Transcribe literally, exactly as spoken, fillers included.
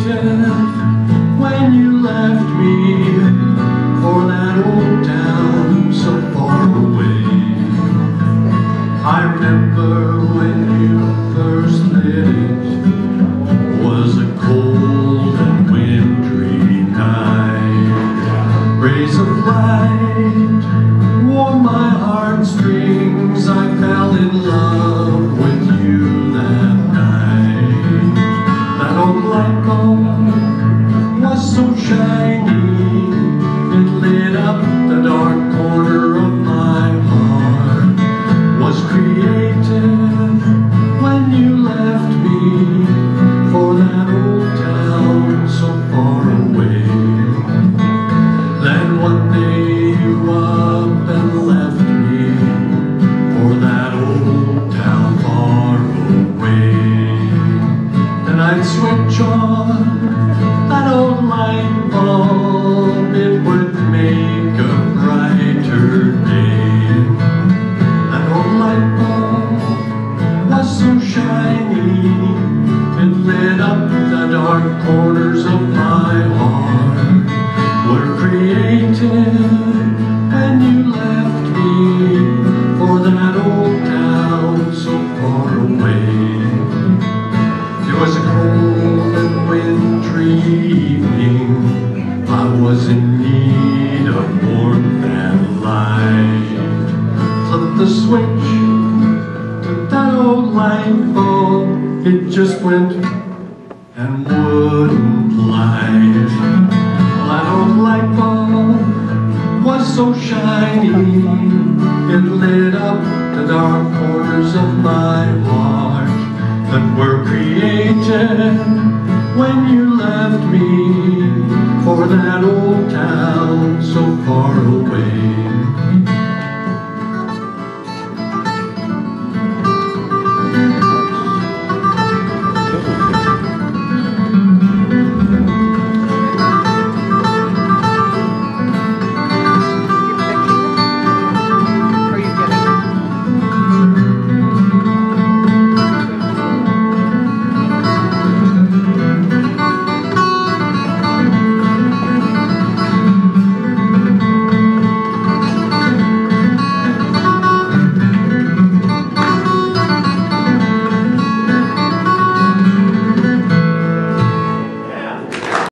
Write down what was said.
created when you left me for that old town so far away. I remember when you first lit it, was a cold and wintry night. Rays of light warmed my heartstrings. I fell in love with you that night. That old light bulb was so shiny, it lit up the dark corner of my heart. Was created when you left me for that old town so far away. Then one day you up and left me for that old town far away. And I'd switch on that old light bulb, it would make a brighter day. That old light bulb was so shiny, it lit up the dark corners of my heart. Were created when you left me for that old town so far away. It was a cold and wintry evening, I was in need of warmth and light. Flipped the switch to that old light bulb, it just went and wouldn't light. That old light bulb was so shiny, it lit up the dark corners of my heart that were created when you left me for that old town so far away.